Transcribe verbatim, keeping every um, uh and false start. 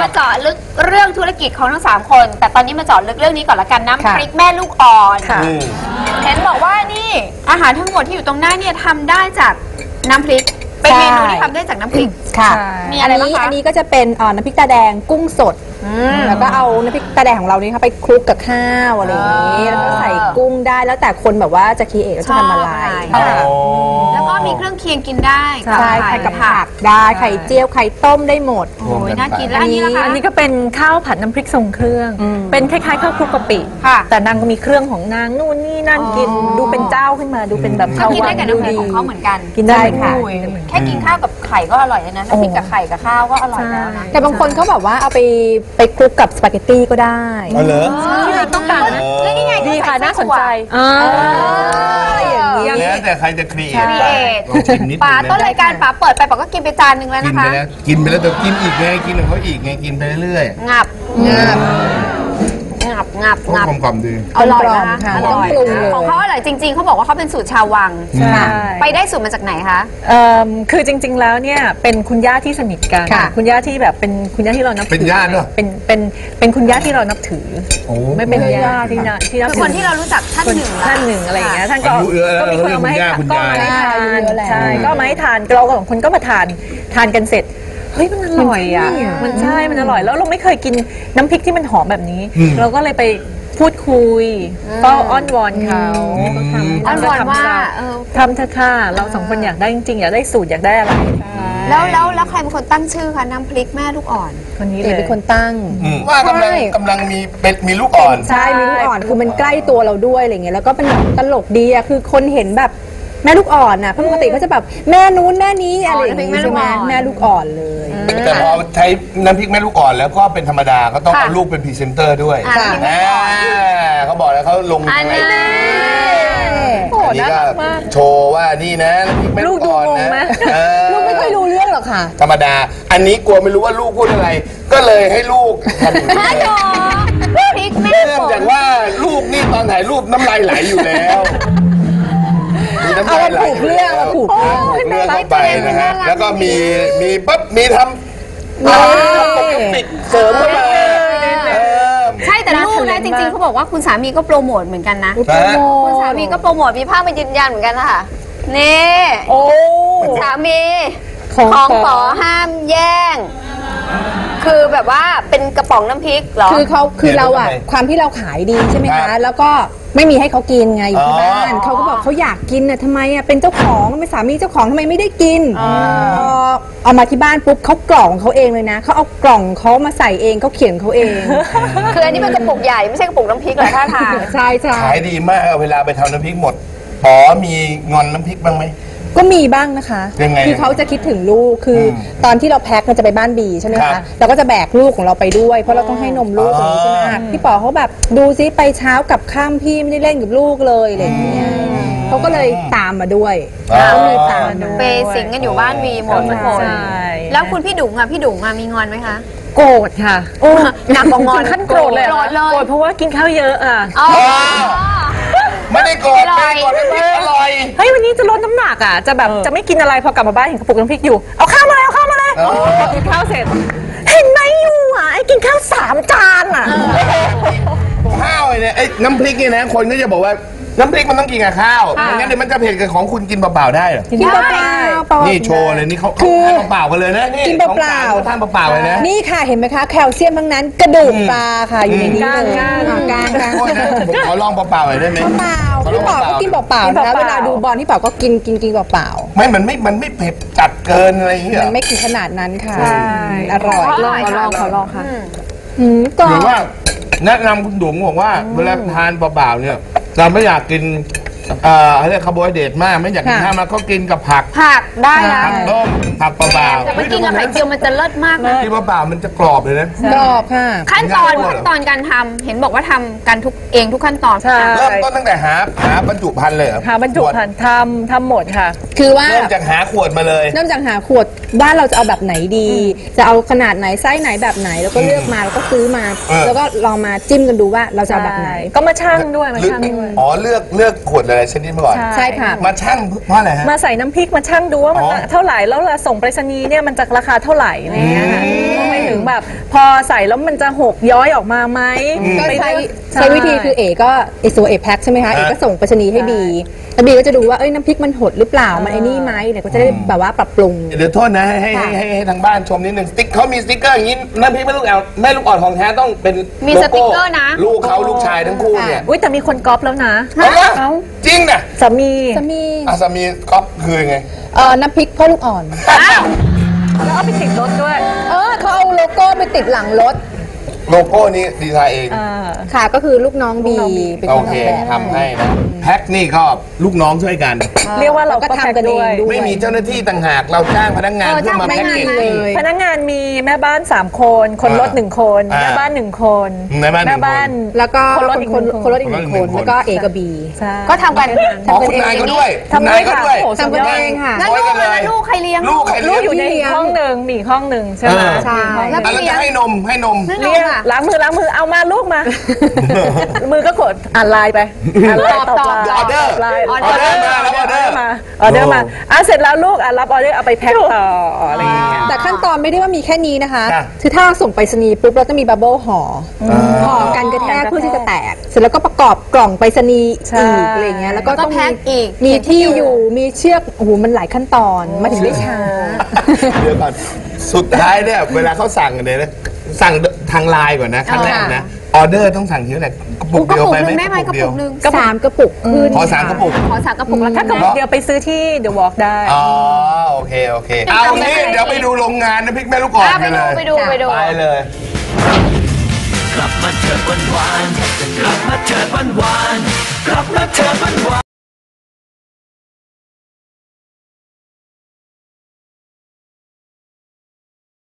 มาเจาะลึกเรื่องธุรกิจของทั้งสามคนแต่ตอนนี้มาเจาะลึกเรื่องนี้ก่อนละกันน้ำพริกแม่ลูกอ่อนเห็นบอกว่านี่อาหารทั้งหมดที่อยู่ตรงหน้าเนี่ยทำได้จากน้ำพริกเป็นเมนูที่ทำได้จากน้ำพริกค่ะมีอะไรบ้างคะอันนี้ก็จะเป็นน้ำพริกตาแดงกุ้งสดแล้วก็เอาน้ำพริกตาแดงของเรานี่ค่ะไปคลุกกับข้าวอะไรอย่างนี้แล้วก็ใส่กุ้งได้แล้วแต่คนแบบว่าจะคีเอทจะทำอะไรแล้วก็มีเครื่องเคียงกินได้ใช่ไข่กับผักได้ไข่เจียวไข่ต้มได้หมดโอ้ยน่ากินแล้วอันนี้ล่ะคะอันนี้ก็เป็นข้าวผัดน้ำพริกทรงเครื่องเป็นคล้ายๆข้าวคลุกกะปิแต่นางก็มีเครื่องของนางนู่นนี่นั่นกินดูเป็นเจ้าขึ้นมาดูเป็นแบบข้าวกินได้กับน้ำพริกของเขาเหมือนกันกินได้ค่ะแค่กินข้าวกับไข่ก็อร่อยแล้วนะน้ำพริกกับไข่กับข้าวก็อร่อยแล้วนะแต่บางคนเขาแบบว่าเอาไปไปคลุกกับสปาเกตตี้ก็ได้อ๋อเหรอต้องการนะแล้วนี่ไงดีค่ะน่าสนใจอย่างนี้แต่ใครจะครีเอทลองชิมนิดนึงนะป๋าต้นรายการป๋าเปิดไปป๋าก็กินไปจานนึงแล้วนะคะกินไปแล้วกินไปแล้วแต่กินอีกไงกินของเขาอีกไงกินไปเรื่อยๆงับงับงับงับงับกลมๆดีอร่อยนะคะอร่อยของเขาอร่อยจริงๆเขาบอกว่าเขาเป็นสูตรชาววังไปได้สูตรมาจากไหนคะคือจริงๆแล้วเนี่ยเป็นคุณย่าที่สนิทกันคุณย่าที่แบบเป็นคุณย่าที่เรานับถือเป็นญาติด้วยเป็นเป็นเป็นคุณย่าที่เรานับถือไม่เป็นญาติที่นับที่นับถือคนที่เรารู้จักท่านหนึ่งท่านหนึ่งอะไรอย่างเงี้ยท่านก็ก็มีคนเอามาให้ก็มาให้ทานใช่ก็มาให้ทานเราสองคนก็มาทานทานกันเสร็จเฮ้ยมันอร่อยอ่ะมันใช่มันอร่อยแล้วเราไม่เคยกินน้ำพริกที่มันหอมแบบนี้เราก็เลยไปพูดคุยก็อ้อนวอนเขาอ้อนวอนว่าทำเถอะค่ะเราสองคนอยากได้จริงๆอยากได้สูตรอยากได้อะไรแล้วแล้วแล้วใครเป็นคนตั้งชื่อคะน้ำพริกแม่ลูกอ่อนคนนี้เลยเป็นคนตั้งว่ากำลังกำลังมีเป็นมีลูกอ่อนใช่มีลูกอ่อนคือมันใกล้ตัวเราด้วยอะไรเงี้ยแล้วก็เป็นตลกดีอะคือคนเห็นแบบแม่ลูกอ่อนน่ะปกติเขาจะแบบแม่นู้นแม่นี้อะไรอย่างงี้ใช่ไหมแม่ลูกอ่อนเลยแต่พอใช้น้ำพริกแม่ลูกอ่อนแล้วก็เป็นธรรมดาก็ต้องเอาลูกเป็นพรีเซนเตอร์ด้วยเขาบอกแล้วเขาลงอะไรนี่ก็โชว์ว่านี่นะน้ำพริกแม่ลูกอ่อนนะลูกไม่ค่อยรู้เรื่องหรอกค่ะธรรมดาอันนี้กลัวไม่รู้ว่าลูกพูดอะไรก็เลยให้ลูกทำพริกแม่เนื่องจากว่าลูกนี่ตอนถ่ายรูปน้ำลายไหลอยู่แล้วเอามาผูกเรื่องมาผูกเรื่องเรื่องเข้าไปนะฮะแล้วก็มีมีปั๊บมีทำปิดเสริมเข้ามาใช่แต่ลูกนะจริงๆเขาบอกว่าคุณสามีก็โปรโมทเหมือนกันนะคุณสามีก็โปรโมทมีภาพมายืนยันเหมือนกันนะคะนี่โอ้สามีของขอห้ามแย่งคือแบบว่าเป็นกระป๋องน้ำพริกเหรอคือเขาคือเราอะความที่เราขายดีใช่ไหมคะแล้วก็ไม่มีให้เขากินไงอยู่ที่บ้านเขาก็บอกเขาอยากกินน่ะทำไมอะเป็นเจ้าของเป็นสามีเจ้าของทำไมไม่ได้กินพอเอามาที่บ้านปุ๊บเขากล่องเขาเองเลยนะเขาเอากล่องเขามาใส่เองเขาเขียนเขาเองคืออันนี้เป็นกระปุกใหญ่ไม่ใช่กระปุกน้ำพริกหรอท่าทางใช่ใช่ขายดีมากเวลาไปทำน้ำพริกหมดป๋อมีงอนน้ำพริกบ้างไหมก็มีบ้างนะคะคือเขาจะคิดถึงลูกคือตอนที่เราแพ็คเราจะไปบ้านบีใช่ไหมคะเราก็จะแบกลูกของเราไปด้วยเพราะเราต้องให้นมลูกอย่างนี้ใช่ไหมพี่ป๋อเขาแบบดูซิไปเช้ากับค่ำพี่ไม่ได้เล่นกับลูกเลยอะไรอย่างเงี้ยเขาก็เลยตามมาด้วยก็เลยตามเปสิงกันอยู่บ้านบีหมดทุกคนแล้วคุณพี่ดุ๋งอะพี่ดุ๋งอะมีงอนไหมคะโกรธค่ะโอ้หนักกว่างอนขั้นโกรธเลยโกรธเลยโกรธเพราะว่ากินข้าวเยอะอ่ะไม่ได้โกรธไม่โกรธไม่อร่อยเฮ้ยวันนี้จะลดน้ำหนักอ่ะจะแบบจะไม่กินอะไรพอกลับมาบ้านเห็นกระปุกน้ำพริกอยู่เอาข้าวมาเลยเอาข้าวมาเลยกินข้าวเสร็จเห็นไหมอยู่อ่ะไอ้กินข้าวสามจานอ่ะข้าวเนี่ยไอ้น้ำพริกเนี่ยนะคนก็จะบอกว่าน้ำพริกมันต้องกินกับข้าวไม่งั้นเดี๋ยวมันจะเผ็ดกับของคุณกินเปล่าๆได้เหรอกินเปล่านี่โชว์เลยนี่เขาทานเปล่ากันเลยนะนี่กินเปล่าทานเปล่าเลยนะนี่ค่ะเห็นไหมคะแคลเซียมทั้งนั้นกระดูกปลาค่ะอยู่ในนี้เลยกลางกลางผมขอลองเปล่าๆหน่อยได้ไหมเปล่าพี่ป๋อก็กินเปล่าๆนะเวลาดูบอลพี่ป๋อก็กินกินกินเปล่าๆไม่มันไม่มันไม่เผ็ดจัดเกินอะไรอย่างเงี้ยมันไม่กินขนาดนั้นค่ะอร่อยลองขอลองขอลองค่ะหรือว่าแนะนำคุณดุ๋งบอกว่าเวลาทานเปล่าๆเนี่ยเราไม่อยากกินเขาเรียกคาร์โบไฮเดรตมากไม่อยากกินข้าวมาก็กินกับผักผักได้นะผักต้มผักเปล่าๆแต่ไม่กินกับไข่เจียวมันจะเลิศมากนะกินเปล่าๆมันจะกรอบเลยนะกรอบค่ะขั้นตอนขั้นตอนการทำเห็นบอกว่าทำกันทุกเองทุกขั้นตอนเริ่มต้นตั้งแต่หาหาบรรจุภัณฑ์เลยหาบรรจุภัณฑ์ทำทำหมดค่ะคือว่าเริ่มจากหาขวดมาเลยเริ่มจากหาขวดว่าเราจะเอาแบบไหนดีจะเอาขนาดไหนไส้ไหนแบบไหนแล้วก็เลือกมาแล้วก็ซื้อมาแล้วก็ลองมาจิ้มกันดูว่าเราจะเอาแบบไหนก็มาชั่งด้วยมาชั่งด้วยอ๋อเลือกเลือกขวดอะไรายชนิดมาก่อนใช่ค่ะมาชั่งเพราะอะไรฮะมาใส่น้ำพริกมาชั่งดูว่ามันอ๋อเท่าไหร่แล้วเราส่งไปรษณีย์เนี่ยมันจะราคาเท่าไหร่อะไรเงี้ยค่ะรวมไปถึงแบบพอใส่แล้วมันจะหกย้อยออกมาไหมก็ไปใช้เลือกใช้วิธีคือเอก็เอโซเอแพ็คใช่ไหมคะเอก็ส่งไปรษณีย์ให้บีแล้วบีก็จะดูว่าเอ้ยน้ำพริกมันหดหรือเปล่ามันไอ้นี่ไหมเดี๋ยวก็จะได้แบบว่าปรับปรุงเดี๋ยวโทษนะให้ให้ให้ให้ทางบ้านชมนิดนึงสติ๊กเขามีสติ๊กเกอร์อย่างนี้น้ำพริกแม่ลูกอ่อนแม่ลูกอ่อนของแท้ต้องเป็นมีโลสโติ๊กเกอร์นะลูกเขาลูกชายทั้งคู่เนี่ยอุ้ยแต่มีคนก๊อปแล้วนะเอาละจริงนะสามีจะมีอาสามีก๊อฟคือยังไงเอ่อน้ำพริกพ่อลูกอ่อนแล้วเอาไปติดรถด้วยเออเขาเอาโลโก้ไปติดหลังรถโลโก้นี้ดีไซน์เองอ่าค่ะก็คือลูกน้องบีเป็นโอคนเคออกแบบทำให้นะแพ็คนี่ก็ลูกน้องช่วยกันเรียกว่าเราก็ก็ทำกันเองด้วยไม่มีเจ้าหน้าที่ต่างหากเราจ้างพนักงานเออเพื่อมาจ้างแพ็คเกจไม่มีเลยพนักงานมีแม่บ้านสามคน คนรถหนึ่งคนอ่าแม่บ้านหนึ่งคนแม่บ้านหนึ่งคนแม่บ้านแล้วก็คนรถอีกคนหนึ่งคนคนรถอีกหนึ่งคนแล้วก็เอกับบีใช่ก็ทำกันอ๋อคุณนายก็ด้วยทำด้วยค่ะคุณนายก็ด้วยโอ้โหทำกันเองค่ะแล้วโอ้ยลูกกันอะเลยแล้วลูกใครเลี้ยงลูกใครลูเลี้ยงกอยู่ในอีกห้องหนึ่งมีอีกห้องหนึ่งใช่ไหมเออใช่แล้วอ่ะแล้วจะให้นมให้นมนั่นเรีเอย งกอะล้างมือล้างมือเอามาลูกมา มือก็กดอ่านไลน์ไปอ่านไลน์ตอบไลน์ออเดอร์ตบไลน์ออเดอร์มารับออเดอร์มาออเดอร์มาอ่ะเสร็จแล้วลูกอ่ะรับออเดอร์เอาไปแพ็คต่ออะไรอย่างเงี้ยแต่ขั้นตอนไม่ได้ว่ามีแค่นี้นะคะค่ะคือถ้าเราส่งไปรษณีย์ปุ๊บเราต้องมีบับเบิลห่ออห่อกันกระแทกเพื่อที่จะแตก เสร็จแล้วก็ประกอบกล่องไปรษณีย์ใช่อีกอะไรเงี้ยแล้วก็แล้วก็ต้องแพ็คอีกมีที่อยู่มีเชือกโอ้โหมันหลายขั้นตอนมาถึงได้ช้าเดี๋ยวก่อนสุดท้ายเนี่ยเวลาเขาสั่งเนี่ยนะสั่งทางไลน์ก่อนนะขั้นแรกนะออเดอร์ต้องสั่งทีเท่าไหร่กระปุอุ๊กยกระเดียวปุกไปหไหมนึ่งได้ไหมกระปุกหนึ่งสามกระปุกขึ้นขอสามกระปุกขอสามกระปุกแล้วถ้าถ้ากระปุกเดียวไปซื้อที่ The Walk ได้อ๋อโอเคโอเคเอางี้เดี๋ยวไปดูโรงงานน้ำพริกแม่ลูกอ่อนอ่ะไปกันดูเลยไปดูไปดูไปเลยกลับมาเถิดวันวานจะกลับ